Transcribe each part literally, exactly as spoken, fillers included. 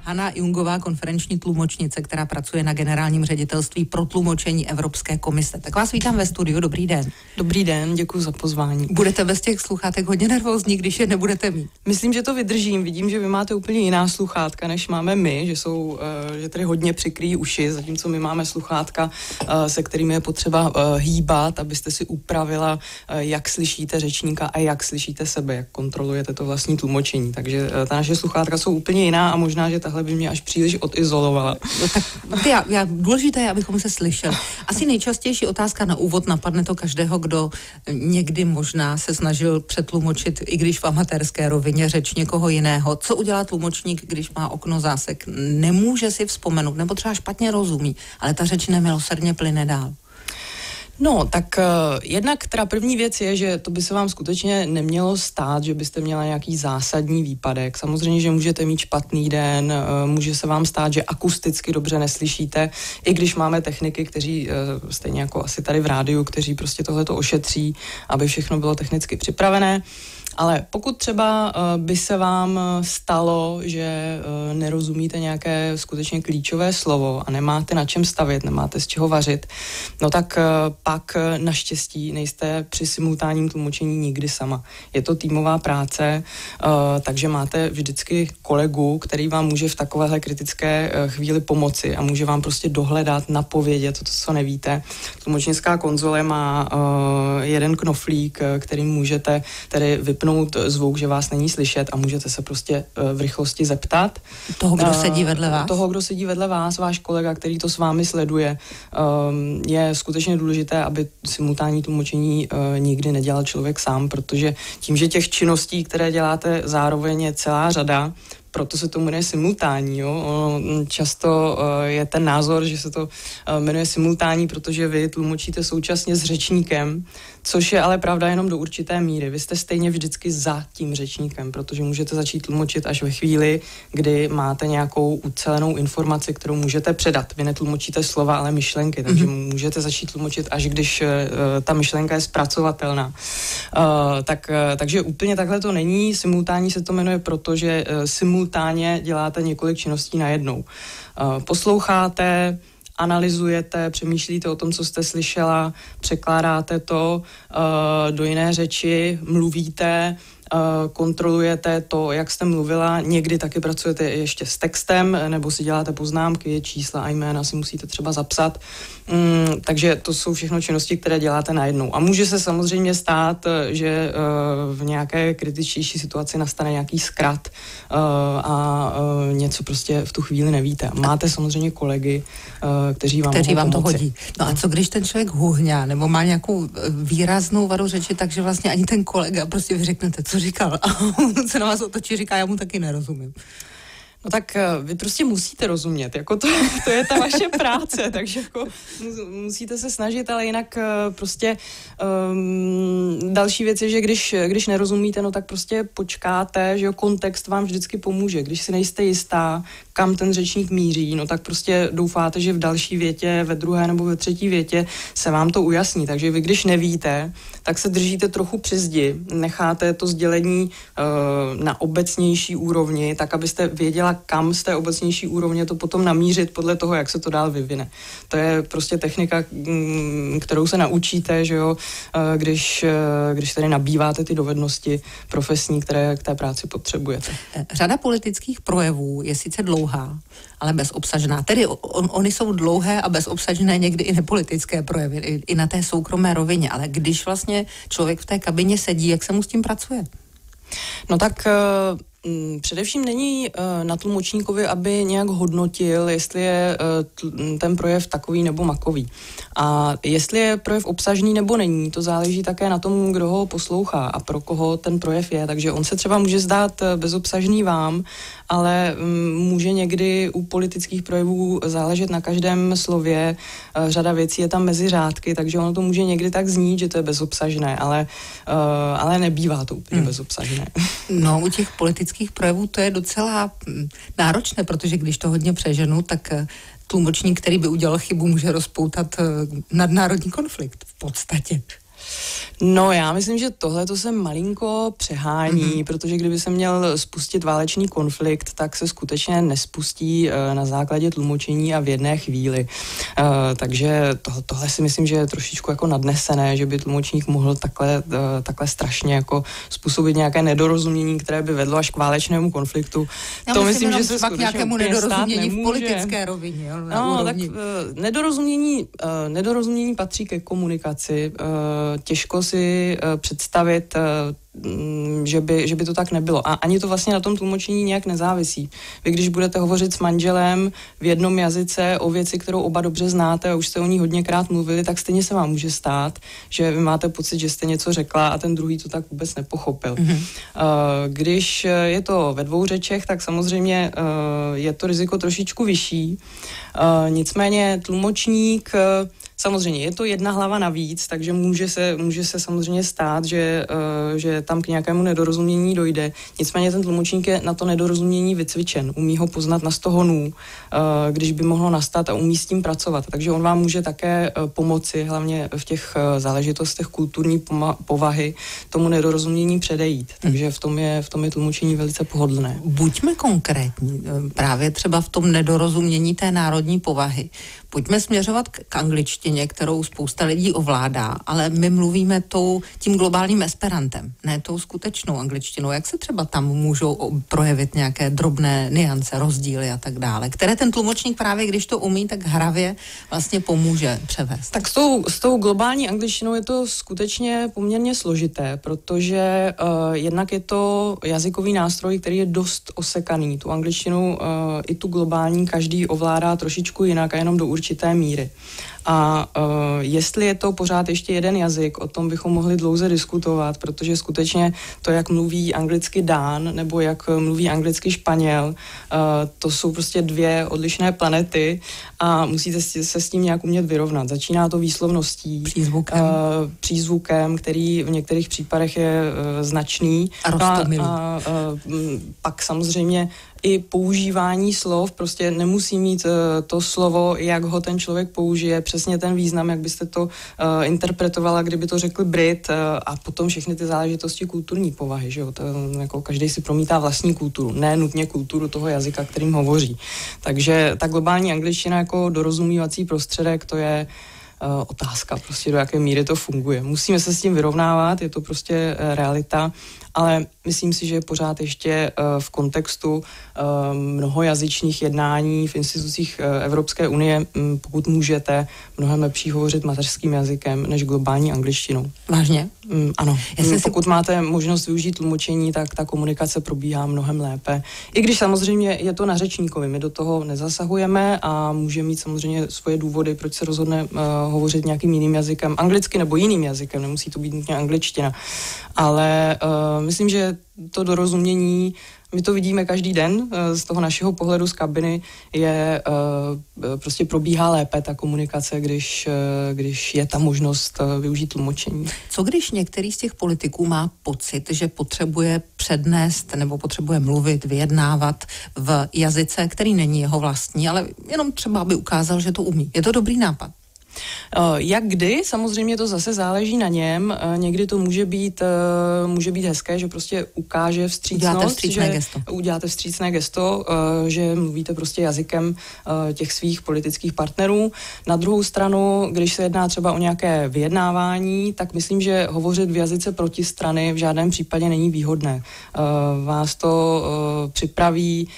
Hana Jungová, konferenční tlumočnice, která pracuje na generálním ředitelství pro tlumočení Evropské komise. Tak vás vítám ve studiu, dobrý den. Dobrý den, děkuji za pozvání. Budete bez těch sluchátek hodně nervózní, když je nebudete mít? Myslím, že to vydržím. Vidím, že vy máte úplně jiná sluchátka, než máme my, že jsou, že tady hodně přikryjí uši, zatímco my máme sluchátka, se kterými je potřeba hýbat, abyste si upravila, jak slyšíte řečníka a jak slyšíte sebe, jak kontrolujete to vlastní tlumočení. Takže ta naše sluchátka jsou úplně jiná a možná, že tahle by mě až příliš odizolovala. No tak já, já, důležité je, abychom se slyšeli. Asi nejčastější otázka na úvod, napadne to každého, kdo někdy možná se snažil přetlumočit, i když v amatérské rovině, řeč někoho jiného. Co udělá tlumočník, když má okno zásek? Nemůže si vzpomenout, nebo třeba špatně rozumí, ale ta řeč nemilosrdně plyne dál. No, tak uh, jednak teda první věc je, že to by se vám skutečně nemělo stát, že byste měla nějaký zásadní výpadek. Samozřejmě, že můžete mít špatný den, uh, může se vám stát, že akusticky dobře neslyšíte, i když máme techniky, kteří, uh, stejně jako asi tady v rádiu, kteří prostě tohleto ošetří, aby všechno bylo technicky připravené. Ale pokud třeba uh, by se vám stalo, že uh, nerozumíte nějaké skutečně klíčové slovo a nemáte na čem stavět, nemáte z čeho vařit, no tak uh, pak uh, naštěstí nejste při simultánním tlumočení nikdy sama. Je to týmová práce, uh, takže máte vždycky kolegu, který vám může v takovéhle kritické uh, chvíli pomoci a může vám prostě dohledat, napovědět to, co nevíte. Tlumočnická konzole má uh, jeden knoflík, který můžete tedy vypnout zvuk, že vás není slyšet a můžete se prostě uh, v rychlosti zeptat. Toho, kdo uh, sedí vedle vás? Toho, kdo sedí vedle vás, váš kolega, který to s vámi sleduje. Um, je skutečně důležité, aby simultánní tlumočení uh, nikdy nedělal člověk sám, protože tím, že těch činností, které děláte zároveň je celá řada, proto se to jmenuje simultánní. Jo? Často uh, je ten názor, že se to uh, jmenuje simultánní, protože vy tlumočíte současně s řečníkem, což je ale pravda jenom do určité míry. Vy jste stejně vždycky za tím řečníkem, protože můžete začít tlumočit až ve chvíli, kdy máte nějakou ucelenou informaci, kterou můžete předat. Vy netlumočíte slova, ale myšlenky, takže mm-hmm. můžete začít tlumočit, až když uh, ta myšlenka je zpracovatelná. Uh, tak, uh, takže úplně takhle to není. Simultánní se to jmenuje, protože uh, simultánně děláte několik činností najednou. Uh, posloucháte, analyzujete, přemýšlíte o tom, co jste slyšela, překládáte to uh, do jiné řeči, mluvíte, uh, kontrolujete to, jak jste mluvila, někdy taky pracujete ještě s textem, nebo si děláte poznámky, čísla a jména si musíte třeba zapsat. Mm, takže to jsou všechno činnosti, které děláte najednou. A může se samozřejmě stát, že uh, v nějaké kritičtější situaci nastane nějaký zkrat uh, a uh, něco prostě v tu chvíli nevíte. Máte samozřejmě kolegy, uh, kteří vám, kteří vám to pomoci. hodí. No a co když ten člověk huhňá nebo má nějakou výraznou vadu řeči, takže vlastně ani ten kolega prostě vy řeknete, co říkal a on se na vás otočí, říká, já mu taky nerozumím. No tak vy prostě musíte rozumět, jako to, to je ta vaše práce, takže jako musíte se snažit, ale jinak prostě um, další věc je, že když, když nerozumíte, no tak prostě počkáte, že jo, kontext vám vždycky pomůže. Když si nejste jistá, kam ten řečník míří, no tak prostě doufáte, že v další větě, ve druhé nebo ve třetí větě se vám to ujasní. Takže vy, když nevíte, tak se držíte trochu při zdi, necháte to sdělení uh, na obecnější úrovni, tak abyste věděla, kam z té obecnější úrovně to potom namířit podle toho, jak se to dál vyvine. To je prostě technika, kterou se naučíte, že jo, když, když tady nabýváte ty dovednosti profesní, které k té práci potřebujete. Řada politických projevů je sice dlouhá, ale bezobsažná. Tedy on, oni jsou dlouhé a bezobsažné někdy i nepolitické projevy, i, i na té soukromé rovině, ale když vlastně člověk v té kabině sedí, jak se mu s tím pracuje? No tak především není na tlumočníkovi, aby nějak hodnotil, jestli je ten projev takový nebo makový. A jestli je projev obsažný nebo není, to záleží také na tom, kdo ho poslouchá a pro koho ten projev je. Takže on se třeba může zdát bezobsažný vám, ale může někdy u politických projevů záležet na každém slově. Řada věcí je tam mezi řádky, takže ono to může někdy tak znít, že to je bezobsažné, ale, ale nebývá to úplně hmm. bezobsažné. No, u těch politických projevů to je docela náročné, protože když to hodně přeženu, tak tlumočník, který by udělal chybu, může rozpoutat nadnárodní konflikt v podstatě. No já myslím, že tohle to se malinko přehání, mm-hmm. protože kdyby se měl spustit válečný konflikt, tak se skutečně nespustí uh, na základě tlumočení a v jedné chvíli. Uh, takže to, tohle si myslím, že je trošičku jako nadnesené, že by tlumočník mohl takhle, uh, takhle strašně jako způsobit nějaké nedorozumění, které by vedlo až k válečnému konfliktu. Já to myslím, myslím, že se k nějakému nedorozumění v politické rovině. Jo, no, tak uh, nedorozumění, uh, nedorozumění patří ke komunikaci. Uh, těžko si uh, představit, uh, že by, že by to tak nebylo. A ani to vlastně na tom tlumočení nějak nezávisí. Vy, když budete hovořit s manželem v jednom jazyce o věci, kterou oba dobře znáte a už jste o ní hodněkrát mluvili, tak stejně se vám může stát, že vy máte pocit, že jste něco řekla a ten druhý to tak vůbec nepochopil. Mm-hmm. Uh, když je to ve dvou řečech, tak samozřejmě uh, je to riziko trošičku vyšší. Uh, nicméně tlumočník uh, samozřejmě je to jedna hlava navíc, takže může se, může se samozřejmě stát, že, uh, že tam k nějakému nedorozumění dojde. Nicméně ten tlumočník je na to nedorozumění vycvičen. Umí ho poznat na sto honů, uh, když by mohlo nastat a umí s tím pracovat. Takže on vám může také uh, pomoci, hlavně v těch uh, záležitostech kulturní poma- povahy, tomu nedorozumění předejít. Hmm. Takže v tom, je, v tom je tlumočení velice pohodlné. Buďme konkrétní, právě třeba v tom nedorozumění té národní povahy. Pojďme směřovat k, k angličtině, kterou spousta lidí ovládá, ale my mluvíme tou, tím globálním esperantem, ne tou skutečnou angličtinou. Jak se třeba tam můžou projevit nějaké drobné nuance, rozdíly a tak dále, které ten tlumočník právě, když to umí, tak hravě vlastně pomůže převést? Tak s tou, s tou globální angličtinou je to skutečně poměrně složité, protože uh, jednak je to jazykový nástroj, který je dost osekaný. Tu angličtinu uh, i tu globální každý ovládá trošičku jinak a jenom do určité míry. A uh, jestli je to pořád ještě jeden jazyk, o tom bychom mohli dlouze diskutovat, protože skutečně to, jak mluví anglicky Dán, nebo jak mluví anglicky Španěl, uh, to jsou prostě dvě odlišné planety a musíte se s tím nějak umět vyrovnat. Začíná to výslovností, přízvukem, uh, přízvukem, který v některých případech je uh, značný. A roztomilý. A, a uh, pak samozřejmě i používání slov, prostě nemusí mít uh, to slovo, jak ho ten člověk použije, přesně ten význam, jak byste to uh, interpretovala, kdyby to řekl Brit uh, a potom všechny ty záležitosti kulturní povahy, že jo, to, jako každý si promítá vlastní kulturu, ne nutně kulturu toho jazyka, kterým hovoří. Takže ta globální angličtina jako dorozumívací prostředek, to je uh, otázka, prostě do jaké míry to funguje. Musíme se s tím vyrovnávat, je to prostě uh, realita, ale myslím si, že pořád ještě uh, v kontextu uh, mnohojazyčných jednání v institucích uh, Evropské unie, um, pokud můžete, mnohem lepší hovořit mateřským jazykem než globální angličtinou. Vážně? Um, ano. Um, pokud si... máte možnost využít tlumočení, tak ta komunikace probíhá mnohem lépe. I když samozřejmě je to na řečníkovi, my do toho nezasahujeme a může mít samozřejmě svoje důvody, proč se rozhodne uh, hovořit nějakým jiným jazykem, anglicky nebo jiným jazykem, nemusí to být nutně angličtina. Ale uh, myslím, že to dorozumění, my to vidíme každý den z toho našeho pohledu z kabiny, je prostě probíhá lépe ta komunikace, když, když je ta možnost využít tlumočení. Co když některý z těch politiků má pocit, že potřebuje přednést nebo potřebuje mluvit, vyjednávat v jazyce, který není jeho vlastní, ale jenom třeba, aby ukázal, že to umí. Je to dobrý nápad? Jak kdy, samozřejmě to zase záleží na něm. Někdy to může být, může být hezké, že prostě ukáže vstřícnost. Uděláte vstřícné že gesto. Uděláte vstřícné gesto, že mluvíte prostě jazykem těch svých politických partnerů. Na druhou stranu, když se jedná třeba o nějaké vyjednávání, tak myslím, že hovořit v jazyce protistrany v žádném případě není výhodné. Vás to připraví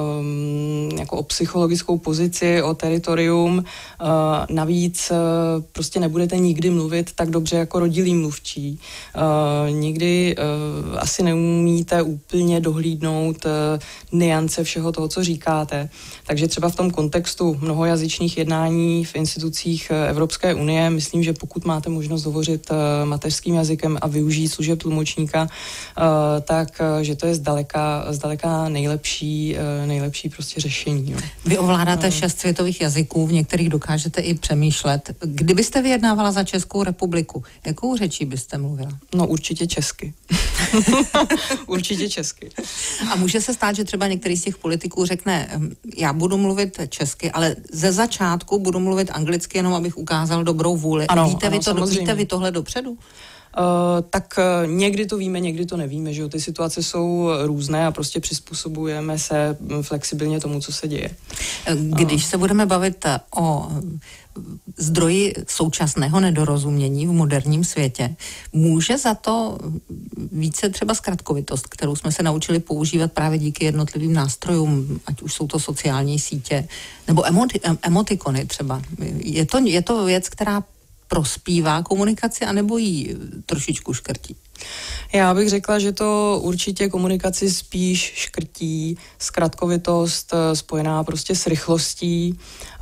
Um, jako o psychologickou pozici, o teritorium. Uh, navíc uh, prostě nebudete nikdy mluvit tak dobře jako rodilý mluvčí. Uh, nikdy uh, asi neumíte úplně dohlídnout uh, nuance všeho toho, co říkáte. Takže třeba v tom kontextu mnohojazyčných jednání v institucích uh, Evropské unie, myslím, že pokud máte možnost hovořit uh, mateřským jazykem a využít služeb tlumočníka, uh, tak uh, že to je zdaleka, zdaleka nejlepší uh, nejlepší prostě řešení. Jo. Vy ovládáte no. šest světových jazyků, v některých dokážete i přemýšlet. Kdybyste vyjednávala za Českou republiku, jakou řečí byste mluvila? No určitě česky. Určitě česky. A může se stát, že třeba některý z těch politiků řekne, já budu mluvit česky, ale ze začátku budu mluvit anglicky, jenom abych ukázal dobrou vůli. Ano, víte, ano, vy to, víte vy tohle dopředu? Uh, tak uh, někdy to víme, někdy to nevíme, že jo, ty situace jsou různé a prostě přizpůsobujeme se flexibilně tomu, co se děje. Když uh. se budeme bavit o zdroji současného nedorozumění v moderním světě, může za to více třeba zkratkovitost, kterou jsme se naučili používat právě díky jednotlivým nástrojům, ať už jsou to sociální sítě, nebo emoti- emotikony třeba. Je to, je to věc, která prospívá komunikaci, anebo jí trošičku škrtí? Já bych řekla, že to určitě komunikaci spíš škrtí, zkratkovitost spojená prostě s rychlostí.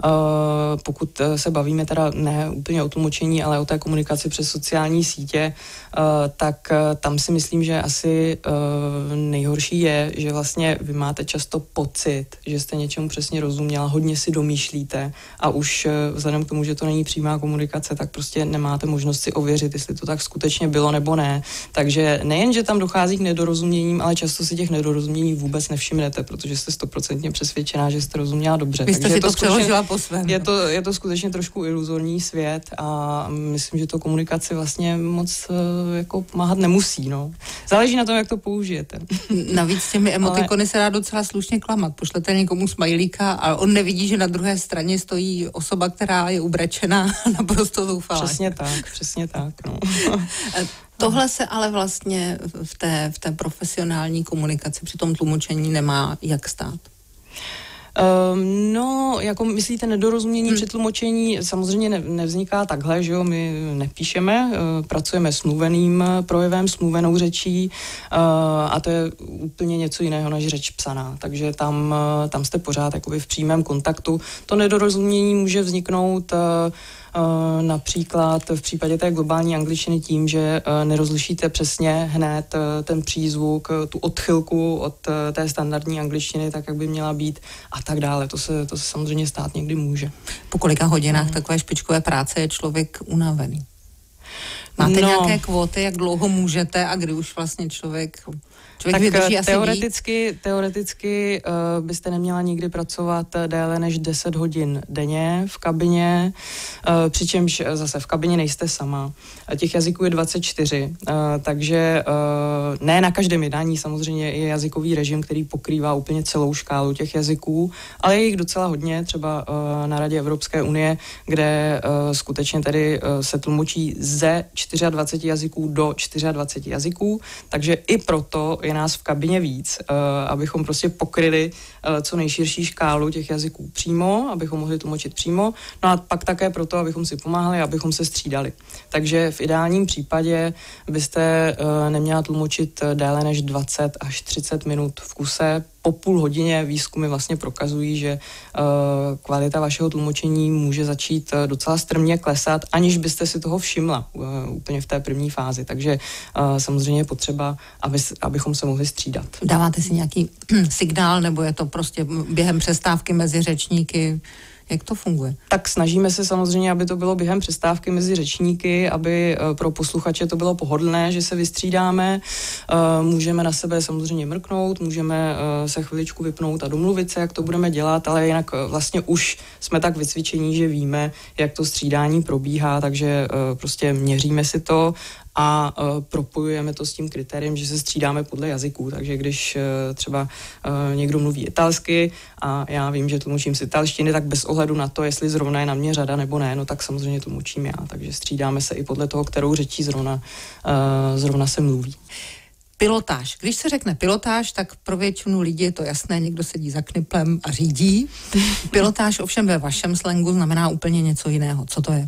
Pokud se bavíme teda ne úplně o tlumočení, ale o té komunikaci přes sociální sítě, tak tam si myslím, že asi nejhorší je, že vlastně vy máte často pocit, že jste něčemu přesně rozuměla, hodně si domýšlíte a už vzhledem k tomu, že to není přímá komunikace, tak prostě nemáte možnost si ověřit, jestli to tak skutečně bylo nebo ne. Takže nejen, že tam dochází k nedorozuměním, ale často si těch nedorozumění vůbec nevšimnete, protože jste stoprocentně přesvědčená, že jste rozuměla dobře. Vy jste Takže si to, to přeložila po svém. Je to, je to skutečně trošku iluzorní svět a myslím, že to komunikaci vlastně moc jako pomáhat nemusí. No. Záleží na tom, jak to použijete. Navíc těmi emotikony ale... se dá docela slušně klamat. Pošlete někomu smajlíka a on nevidí, že na druhé straně stojí osoba, která je ubrečená naprosto zoufalá. Přesně tak, přesně tak. No. Tohle se ale vlastně v té, v té profesionální komunikaci při tom tlumočení nemá jak stát. Um, no, jako myslíte nedorozumění hmm. při tlumočení, samozřejmě ne, nevzniká takhle, že jo, my nepíšeme, uh, pracujeme s mluveným projevem, s mluvenou řečí uh, a to je úplně něco jiného než řeč psaná, takže tam, uh, tam jste pořád jakoby v přímém kontaktu. To nedorozumění může vzniknout uh, Uh, například v případě té globální angličtiny tím, že uh, nerozlišíte přesně hned uh, ten přízvuk, uh, tu odchylku od uh, té standardní angličtiny, tak jak by měla být a tak dále. To se, to se samozřejmě stát někdy může. Po kolika hodinách hmm. takové špičkové práce je člověk unavený? Máte no. nějaké kvóty, jak dlouho můžete a kdy už vlastně člověk... Člověk tak teoreticky, teoreticky uh, byste neměla nikdy pracovat déle než deset hodin denně v kabině, uh, přičemž zase v kabině nejste sama. Těch jazyků je dvacet čtyři, uh, takže uh, ne na každém jednání samozřejmě je jazykový režim, který pokrývá úplně celou škálu těch jazyků, ale je jich docela hodně, třeba uh, na Radě Evropské unie, kde uh, skutečně tedy uh, se tlumočí ze dvacet čtyři jazyků do dvacet čtyři jazyků, takže i proto je nás v kabině víc, uh, abychom prostě pokryli uh, co nejširší škálu těch jazyků přímo, abychom mohli tlumočit přímo, no a pak také proto, abychom si pomáhali, abychom se střídali. Takže v ideálním případě byste uh, neměla tlumočit déle než dvacet až třicet minut v kuse. Po půl hodině výzkumy vlastně prokazují, že uh, kvalita vašeho tlumočení může začít uh, docela strmě klesat, aniž byste si toho všimla uh, úplně v té první fázi. Takže uh, samozřejmě je potřeba, aby, abychom se mohli střídat. Dáváte si nějaký signál, nebo je to prostě během přestávky mezi řečníky? Jak to funguje? Tak snažíme se samozřejmě, aby to bylo během přestávky mezi řečníky, aby pro posluchače to bylo pohodlné, že se vystřídáme. Můžeme na sebe samozřejmě mrknout, můžeme se chviličku vypnout a domluvit se, jak to budeme dělat, ale jinak vlastně už jsme tak vycvičení, že víme, jak to střídání probíhá, takže prostě měříme si to a uh, propojujeme to s tím kritériem, že se střídáme podle jazyků. Takže když uh, třeba uh, někdo mluví italsky a já vím, že tlumočím z italštiny, tak bez ohledu na to, jestli zrovna je na mě řada nebo ne, no tak samozřejmě tlumočím já. Takže střídáme se i podle toho, kterou řečí zrovna, uh, zrovna se mluví. Pilotáž. Když se řekne pilotáž, tak pro většinu lidí je to jasné, někdo sedí za kniplem a řídí. Pilotáž ovšem ve vašem slangu znamená úplně něco jiného. Co to je?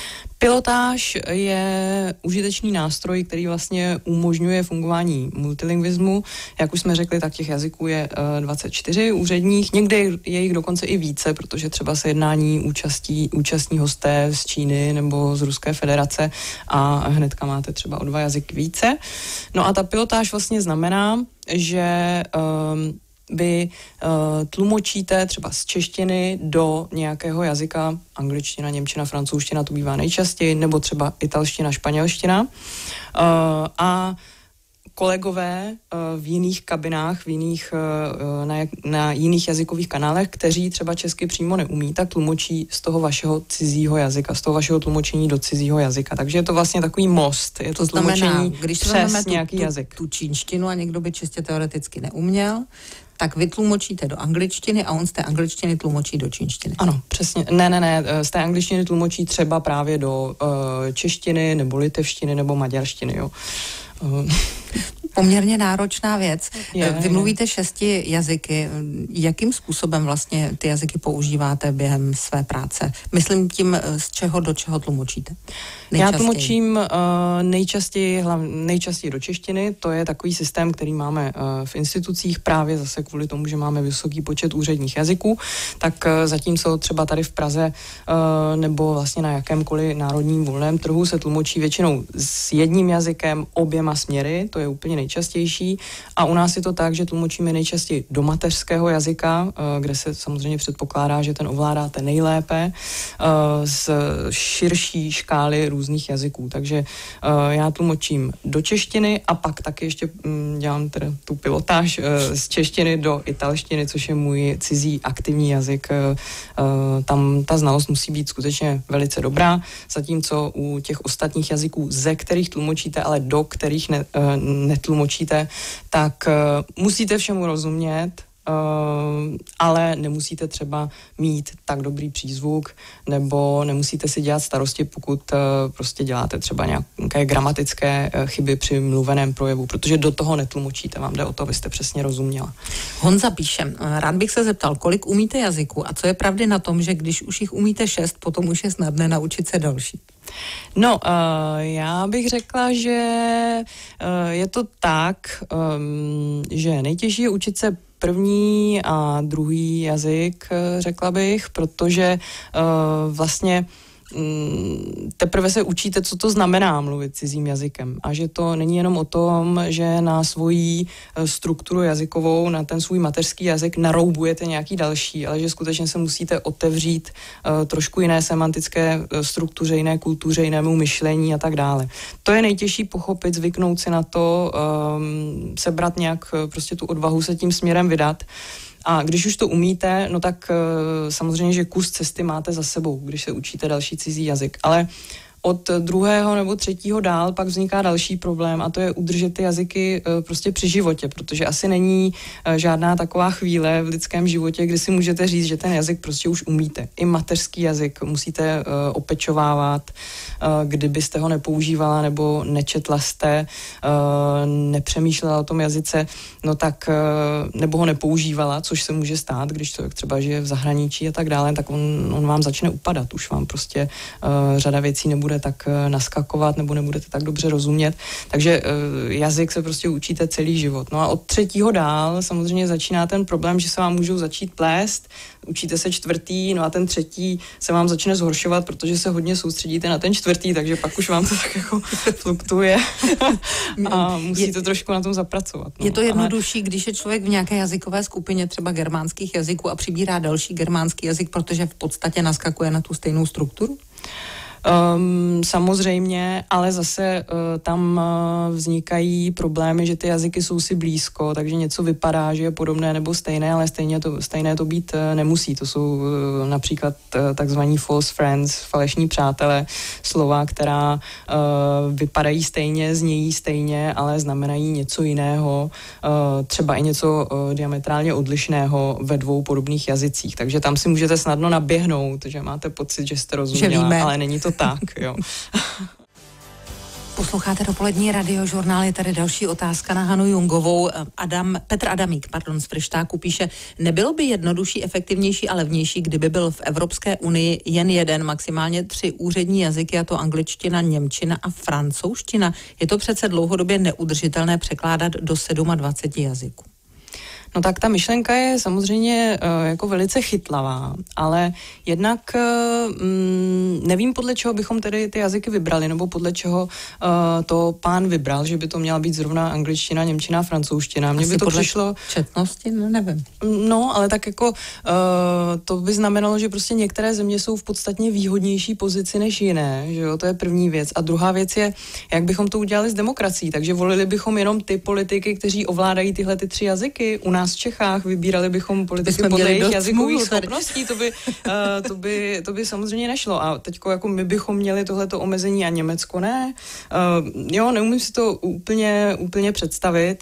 Pilotáž je užitečný nástroj, který vlastně umožňuje fungování multilingvismu. Jak už jsme řekli, tak těch jazyků je dvacet čtyři úředních, někdy je jich dokonce i více, protože třeba se jednání účastí, účastní hosté z Číny nebo z Ruské federace a hnedka máte třeba o dva jazyky více. No a ta pilotáž vlastně znamená, že um, vy uh, tlumočíte třeba z češtiny do nějakého jazyka, angličtina, němčina, francouzština, to bývá nejčastěji, nebo třeba italština, španělština. Uh, a kolegové uh, v jiných kabinách, v jiných, uh, na, na jiných jazykových kanálech, kteří třeba česky přímo neumí, tak tlumočí z toho vašeho cizího jazyka, z toho vašeho tlumočení do cizího jazyka. Takže je to vlastně takový most, je to, to tlumočení znamená, když přes tu, nějaký tu, jazyk. Tu čínštinu a někdo by čistě teoreticky neuměl, tak vy tlumočíte do angličtiny a on z té angličtiny tlumočí do čínštiny. Ano, přesně. Ne, ne, ne, z té angličtiny tlumočí třeba právě do uh, češtiny, nebo litevštiny, nebo maďarštiny, jo. Uh. Poměrně náročná věc. Je, Vy mluvíte šesti jazyky. Jakým způsobem vlastně ty jazyky používáte během své práce? Myslím tím, z čeho do čeho tlumočíte? Já tlumočím uh, nejčastěji, hlav, nejčastěji do češtiny. To je takový systém, který máme uh, v institucích právě zase kvůli tomu, že máme vysoký počet úředních jazyků. Tak uh, zatímco třeba tady v Praze uh, nebo vlastně na jakémkoliv národním volném trhu se tlumočí většinou s jedním jazykem oběma směry. To je úplně nejčastější. A u nás je to tak, že tlumočíme nejčastěji do mateřského jazyka, kde se samozřejmě předpokládá, že ten ovládáte nejlépe, z širší škály různých jazyků. Takže já tlumočím do češtiny a pak taky ještě dělám teda tu pilotáž z češtiny do italštiny, což je můj cizí aktivní jazyk. Tam ta znalost musí být skutečně velice dobrá, zatímco u těch ostatních jazyků, ze kterých tlumočíte, ale do kterých ne, netlumočíte, tak uh, musíte všemu rozumět, uh, ale nemusíte třeba mít tak dobrý přízvuk, nebo nemusíte si dělat starosti, pokud uh, prostě děláte třeba nějaké gramatické uh, chyby při mluveném projevu, protože do toho netlumočíte, vám jde o to, abyste přesně rozuměla. Honza píše, rád bych se zeptal, kolik umíte jazyků a co je pravdy na tom, že když už jich umíte šest, potom už je snadné naučit se další? No, uh, já bych řekla, že uh, je to tak, um, že nejtěžší je učit se první a druhý jazyk, řekla bych, protože uh, vlastně teprve se učíte, co to znamená mluvit cizím jazykem a že to není jenom o tom, že na svoji strukturu jazykovou, na ten svůj mateřský jazyk naroubujete nějaký další, ale že skutečně se musíte otevřít uh, trošku jiné semantické struktuře, jiné kultuře, jinému myšlení a tak dále. To je nejtěžší pochopit, zvyknout si na to, um, sebrat nějak prostě tu odvahu se tím směrem vydat. A když už to umíte, no tak samozřejmě, že kus cesty máte za sebou, když se učíte další cizí jazyk. Ale od druhého nebo třetího dál pak vzniká další problém a to je udržet ty jazyky prostě při životě, protože asi není žádná taková chvíle v lidském životě, kdy si můžete říct, že ten jazyk prostě už umíte. I mateřský jazyk musíte opečovávat, kdybyste ho nepoužívala nebo nečetla jste, nepřemýšlela o tom jazyce, no tak nebo ho nepoužívala, což se může stát, když člověk třeba žije v zahraničí a tak dále, tak on, on vám začne upadat, už vám prostě řada věcí nebude bude tak naskakovat nebo nebudete tak dobře rozumět. Takže jazyk se prostě učíte celý život. No a od třetího dál samozřejmě začíná ten problém, že se vám můžou začít plést, učíte se čtvrtý, no a ten třetí se vám začne zhoršovat, protože se hodně soustředíte na ten čtvrtý, takže pak už vám to tak jako fluktuje a musíte je, trošku na tom zapracovat. No. Je to jednodušší, když je člověk v nějaké jazykové skupině třeba germánských jazyků a přibírá další germánský jazyk, protože v podstatě naskakuje na tu stejnou strukturu? Um, samozřejmě, ale zase uh, tam uh, vznikají problémy, že ty jazyky jsou si blízko, takže něco vypadá, že je podobné nebo stejné, ale stejně to, stejné to být uh, nemusí. To jsou uh, například uh, takzvaní false friends, falešní přátelé, slova, která uh, vypadají stejně, znějí stejně, ale znamenají něco jiného, uh, třeba i něco uh, diametrálně odlišného ve dvou podobných jazycích. Takže tam si můžete snadno naběhnout, že máte pocit, že jste rozuměla, ale není to tak, jo. Posloucháte dopolední radiožurnál, je tady další otázka na Hanu Jungovou. Adam, Petr Adamík, pardon, z Fryštáku píše, nebylo by jednodušší, efektivnější a levnější, kdyby byl v Evropské unii jen jeden, maximálně tři úřední jazyky, a to angličtina, němčina a francouzština. Je to přece dlouhodobě neudržitelné překládat do dvaceti sedmi jazyků. No tak ta myšlenka je samozřejmě uh, jako velice chytlavá, ale jednak uh, mm, nevím, podle čeho bychom tedy ty jazyky vybrali, nebo podle čeho uh, to pán vybral, že by to měla být zrovna angličtina, němčina, francouzština. Mně Asi by to podle přišlo... četnosti, no nevím. No, ale tak jako uh, to by znamenalo, že prostě některé země jsou v podstatně výhodnější pozici než jiné, že jo, to je první věc. A druhá věc je, jak bychom to udělali s demokracií, takže volili bychom jenom ty politiky, kteří ovládají tyhle ty tři jazyky. U nás v Čechách vybírali bychom politiky podle jejich jazykových schopností, to by, uh, to, by, to by samozřejmě nešlo. A teďko jako my bychom měli tohleto omezení a Německo ne. Uh, jo, neumím si to úplně, úplně představit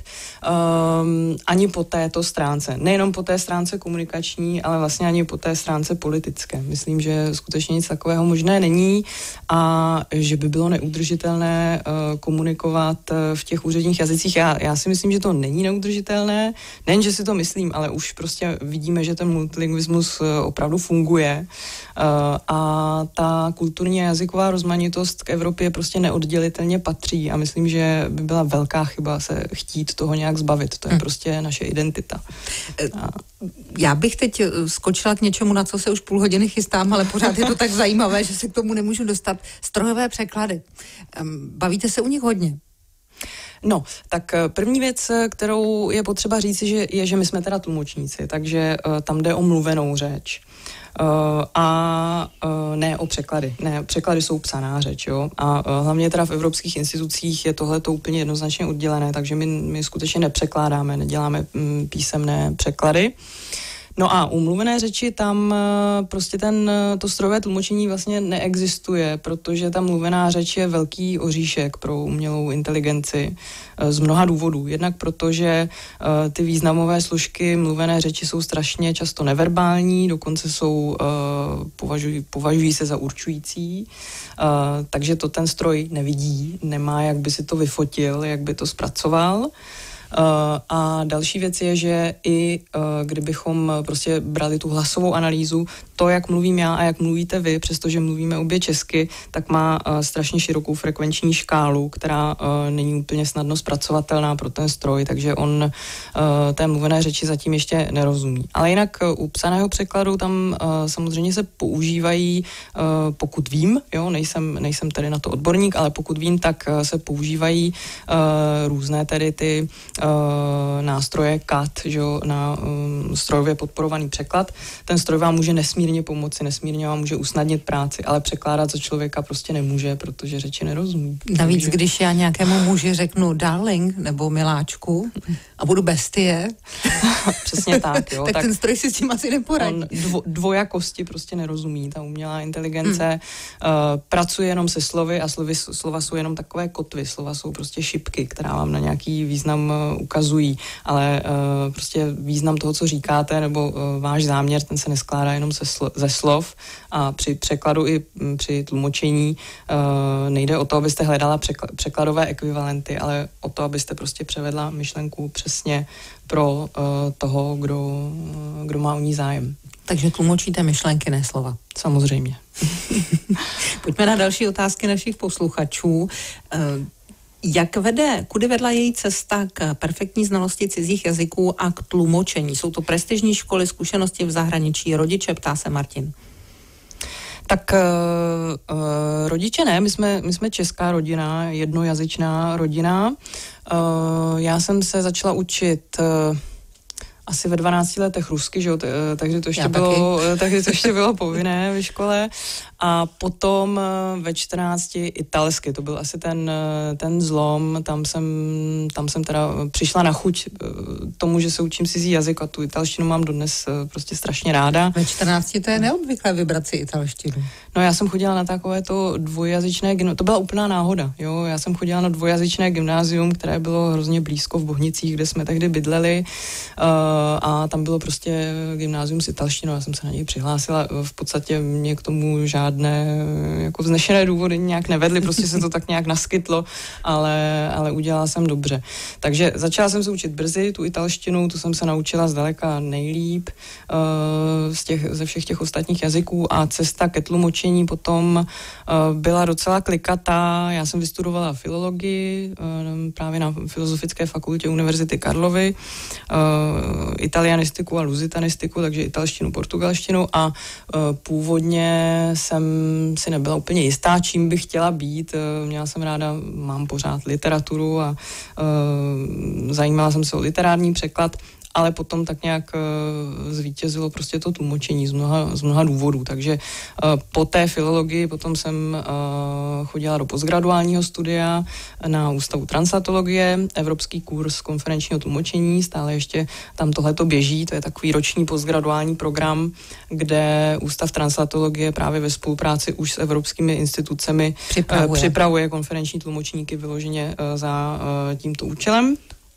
um, ani po této stránce. Nejenom po té stránce komunikační, ale vlastně ani po té stránce politické. Myslím, že skutečně nic takového možné není a že by bylo neudržitelné uh, komunikovat uh, v těch úředních jazycích. Já, já si myslím, že to není neudržitelné. Nejen, že si to myslím, ale už prostě vidíme, že ten multilingvismus uh, opravdu funguje uh, a ta kulturní a jazyková rozmanitost k Evropě prostě neoddělitelně patří a myslím, že by byla velká chyba se chtít toho nějak zbavit. To je hmm. prostě naše identita. A... Já bych teď skočila k něčemu, na co se už půl hodiny chystám, ale pořád je to tak zajímavé, že se k tomu nemůžu dostat. Strojové překlady. Bavíte se u nich hodně? No, tak první věc, kterou je potřeba říci, že je, že my jsme teda tlumočníci, takže uh, tam jde o mluvenou řeč. Uh, a uh, ne o překlady. Ne, překlady jsou psaná řeč, jo. A uh, hlavně teda v evropských institucích je tohle to úplně jednoznačně oddělené, takže my, my skutečně nepřekládáme, neděláme mm, písemné překlady. No a u mluvené řeči tam prostě ten, to strojové tlumočení vlastně neexistuje, protože ta mluvená řeč je velký oříšek pro umělou inteligenci z mnoha důvodů. Jednak protože ty významové složky mluvené řeči jsou strašně často neverbální, dokonce jsou, považují, považují se za určující, takže to ten stroj nevidí, nemá, jak by si to vyfotil, jak by to zpracoval. Uh, a další věc je, že i uh, kdybychom prostě brali tu hlasovou analýzu, to, jak mluvím já a jak mluvíte vy, přestože mluvíme obě česky, tak má uh, strašně širokou frekvenční škálu, která uh, není úplně snadno zpracovatelná pro ten stroj, takže on uh, té mluvené řeči zatím ještě nerozumí. Ale jinak uh, u psaného překladu tam uh, samozřejmě se používají, uh, pokud vím, jo, nejsem, nejsem tady na to odborník, ale pokud vím, tak uh, se používají uh, různé tedy ty Uh, nástroje C A T, že jo, na um, strojově podporovaný překlad. Ten stroj vám může nesmírně pomoci, nesmírně vám může usnadnit práci, ale překládat za člověka prostě nemůže, protože řeči nerozumí. Navíc, Takže... když já nějakému muži řeknu darling nebo miláčku a budu bestie, přesně tak, jo. tak, tak ten stroj si s tím asi neporadí. On dvo, dvojakosti prostě nerozumí. Ta umělá inteligence hmm. uh, pracuje jenom se slovy a slovy, slova jsou jenom takové kotvy. Slova jsou prostě šipky, která vám na nějaký význam ukazují, ale uh, prostě význam toho, co říkáte, nebo uh, váš záměr, ten se neskládá jenom ze, slo- ze slov a při překladu i m, při tlumočení uh, nejde o to, abyste hledala překl- překladové ekvivalenty, ale o to, abyste prostě převedla myšlenku přesně pro uh, toho, kdo, uh, kdo má o ní zájem. Takže tlumočíte myšlenky, ne slova. Samozřejmě. Pojďme na další otázky našich posluchačů. Uh, Jak vede, kudy vedla její cesta k perfektní znalosti cizích jazyků a k tlumočení? Jsou to prestižní školy, zkušenosti v zahraničí, rodiče, ptá se Martin. Tak uh, uh, rodiče ne, my jsme, my jsme česká rodina, jednojazyčná rodina. Uh, já jsem se začala učit... Uh, asi ve dvanácti letech rusky, že jo, t- takže to ještě bylo, takže to ještě bylo povinné ve škole. A potom ve čtrnácti italsky, to byl asi ten, ten zlom, tam jsem, tam jsem teda přišla na chuť tomu, že se učím cizí jazyk a tu italštinu mám dodnes prostě strašně ráda. Ve čtrnácti to je neobvyklé vybrat si italštinu. No já jsem chodila na takové to dvojjazyčné gymnázium, to byla úplná náhoda, jo, já jsem chodila na dvojjazyčné gymnázium, které bylo hrozně blízko v Bohnicích, kde jsme tehdy bydleli, uh, a tam bylo prostě gymnázium s italštinou, já jsem se na něj přihlásila, v podstatě mě k tomu žádné jako vznešené důvody nějak nevedly, prostě se to tak nějak naskytlo, ale, ale udělala jsem dobře. Takže začala jsem se učit brzy, tu italštinu, tu jsem se naučila zdaleka nejlíp uh, z těch, ze všech těch ostatních jazyků a cesta ke tlumočení potom uh, byla docela klikatá. Já jsem vystudovala filologii uh, právě na Filozofické fakultě Univerzity Karlovy. Uh, italianistiku a luzitanistiku, takže italštinu, portugalštinu a uh, původně jsem si nebyla úplně jistá, čím bych chtěla být. Uh, měla jsem ráda, mám pořád literaturu a uh, zajímala jsem se o literární překlad, ale potom tak nějak uh, zvítězilo prostě to tlumočení z mnoha, z mnoha důvodů. Takže uh, po té filologii potom jsem uh, chodila do postgraduálního studia na Ústavu translatologie, evropský kurz konferenčního tlumočení, stále ještě tam tohleto běží, to je takový roční postgraduální program, kde Ústav translatologie právě ve spolupráci už s evropskými institucemi připravuje, uh, připravuje konferenční tlumočníky vyloženě uh, za uh, tímto účelem.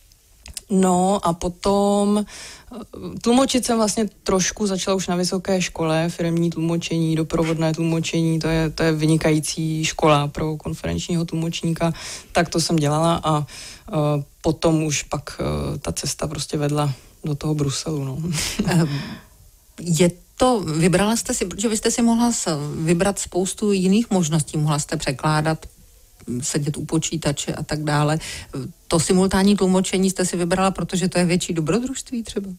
No a potom tlumočit jsem vlastně trošku začala už na vysoké škole, firemní tlumočení, doprovodné tlumočení, to je, to je vynikající škola pro konferenčního tlumočníka, tak to jsem dělala a uh, potom už pak uh, ta cesta prostě vedla do toho Bruselu. No. Je to, vybrala jste si, protože vy jste si mohla vybrat spoustu jiných možností, mohla jste překládat, sedět u počítače a tak dále. To simultánní tlumočení jste si vybrala, protože to je větší dobrodružství třeba?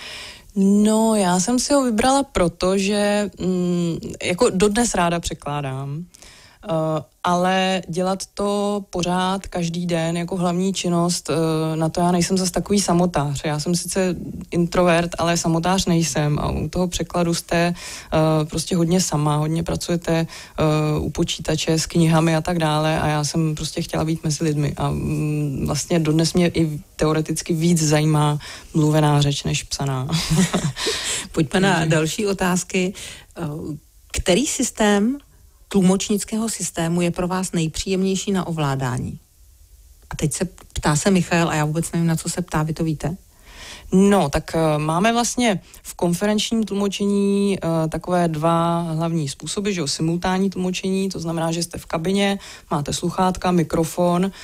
No, já jsem si ho vybrala, protože mm, jako dodnes ráda překládám, uh, ale dělat to pořád každý den jako hlavní činnost, uh, na to já nejsem zase takový samotář. Já jsem sice introvert, ale samotář nejsem a u toho překladu jste uh, prostě hodně sama, hodně pracujete uh, u počítače s knihami a tak dále a já jsem prostě chtěla být mezi lidmi a um, vlastně dodnes mě i teoreticky víc zajímá mluvená řeč než psaná. Pojďme na další otázky. Který systém tlumočnického systému je pro vás nejpříjemnější na ovládání? A teď se ptá se Michal a já vůbec nevím, na co se ptá, vy to víte? No, tak uh, máme vlastně v konferenčním tlumočení uh, takové dva hlavní způsoby, že jo, simultánní tlumočení, to znamená, že jste v kabině, máte sluchátka, mikrofon, uh,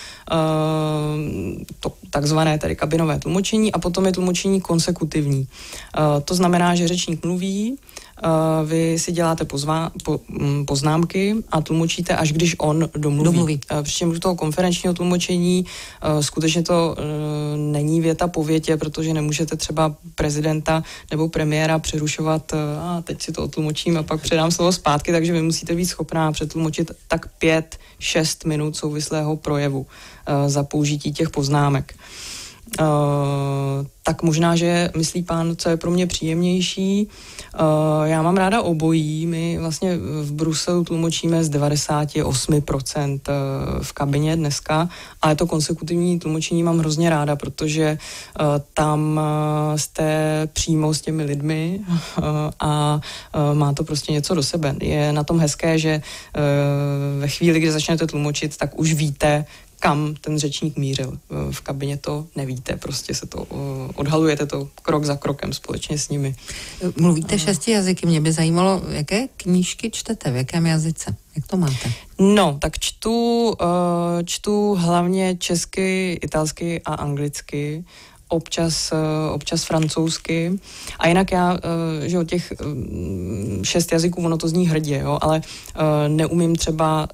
to takzvané tedy kabinové tlumočení a potom je tlumočení konsekutivní. Uh, to znamená, že řečník mluví, Uh, vy si děláte pozvá, po, um, poznámky a tlumočíte, až když on domluví. domluví. Uh, přičemž u toho konferenčního tlumočení uh, skutečně to uh, není věta po větě, protože nemůžete třeba prezidenta nebo premiéra přerušovat uh, a teď si to otlumočím a pak předám slovo zpátky, takže vy musíte být schopná přetlumočit tak pět, šest minut souvislého projevu uh, za použití těch poznámek. Uh, tak možná, že myslí pán, co je pro mě příjemnější. Uh, já mám ráda obojí. My vlastně v Bruselu tlumočíme z devadesát osm procent v kabině dneska, ale to konsekutivní tlumočení mám hrozně ráda, protože uh, tam uh, jste přímo s těmi lidmi uh, a uh, má to prostě něco do sebe. Je na tom hezké, že uh, ve chvíli, kdy začnete tlumočit, tak už víte, kam ten řečník mířil. V kabině to nevíte, prostě se to odhalujete to krok za krokem společně s nimi. Mluvíte šesti jazyky, mě by zajímalo, jaké knížky čtete, v jakém jazyce, jak to máte? No, tak čtu, čtu hlavně česky, italsky a anglicky, občas, občas francouzsky a jinak já, že o těch šest jazyků, ono to zní hrdě, jo, ale neumím třeba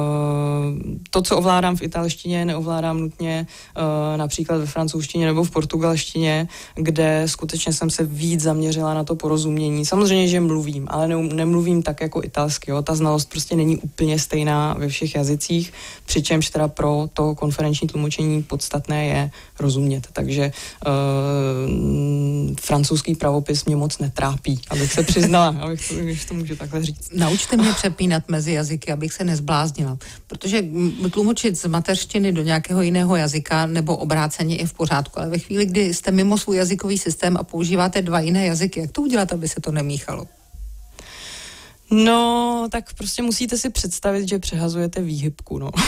to, co ovládám v italštině, neovládám nutně například ve francouzštině nebo v portugalštině, kde skutečně jsem se víc zaměřila na to porozumění. Samozřejmě, že mluvím, ale ne, nemluvím tak jako italsky, jo, ta znalost prostě není úplně stejná ve všech jazycích, přičemž teda pro to konferenční tlumočení podstatné je rozumět, takže Uh, francouzský pravopis mě moc netrápí, abych se přiznala, abych to, když to můžu takhle říct. Naučte mě přepínat mezi jazyky, abych se nezbláznila, protože tlumočit z mateřštiny do nějakého jiného jazyka nebo obráceně je v pořádku, ale ve chvíli, kdy jste mimo svůj jazykový systém a používáte dva jiné jazyky, jak to udělat, aby se to nemíchalo? No, tak prostě musíte si představit, že přehazujete výhybku, no.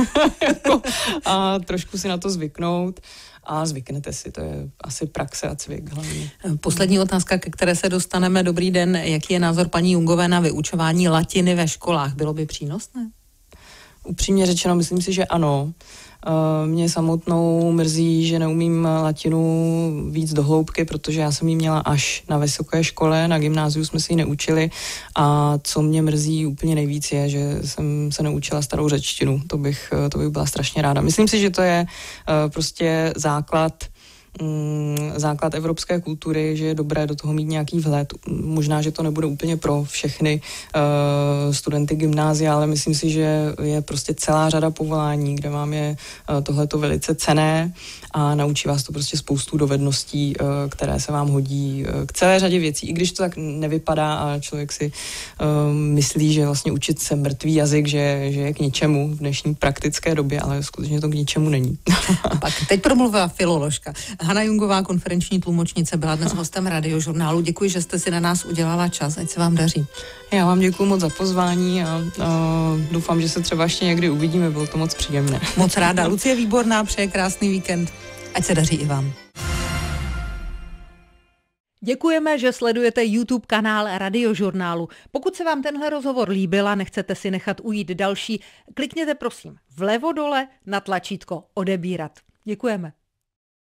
A trošku si na to zvyknout. A zvyknete si, to je asi praxe a cvik hlavně. Poslední otázka, ke které se dostaneme. Dobrý den, jaký je názor paní Jungové na vyučování latiny ve školách? Bylo by přínosné? Upřímně řečeno, myslím si, že ano. Mě samotnou mrzí, že neumím latinu víc do hloubky, protože já jsem ji měla až na vysoké škole, na gymnáziu jsme si ji neučili a co mě mrzí úplně nejvíc je, že jsem se neučila starou řečtinu. To bych, to bych byla strašně ráda. Myslím si, že to je prostě základ mm, základ evropské kultury, že je dobré do toho mít nějaký vhled. Možná, že to nebude úplně pro všechny uh, studenty gymnázia, ale myslím si, že je prostě celá řada povolání, kde vám je uh, tohleto velice cenné a naučí vás to prostě spoustu dovedností, uh, které se vám hodí uh, k celé řadě věcí. I když to tak nevypadá a člověk si uh, myslí, že vlastně učit se mrtvý jazyk, že, že je k ničemu v dnešní praktické době, ale skutečně to k ničemu není. A pak teď promluvila filoložka. Hana Jungová, konferenční tlumočnice, byla dnes hostem Radiožurnálu. Děkuji, že jste si na nás udělala čas, ať se vám daří. Já vám děkuji moc za pozvání a, a doufám, že se třeba ještě někdy uvidíme, bylo to moc příjemné. Moc ráda. Lucie Výborná přeje krásný víkend. Ať se daří i vám. Děkujeme, že sledujete YouTube kanál Radiožurnálu. Pokud se vám tenhle rozhovor líbil a nechcete si nechat ujít další, klikněte prosím vlevo dole na tlačítko odebírat. Děkujeme.